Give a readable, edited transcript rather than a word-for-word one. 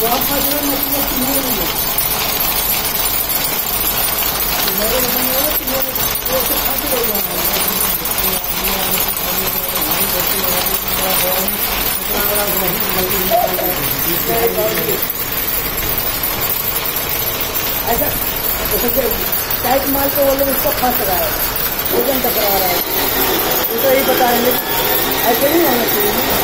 ऐसा टाइट माल को बोले उसको फंस रहा है, वजन टकरा रहा है, तो यही बता रहे हैं ऐसे नहीं होना चाहिए।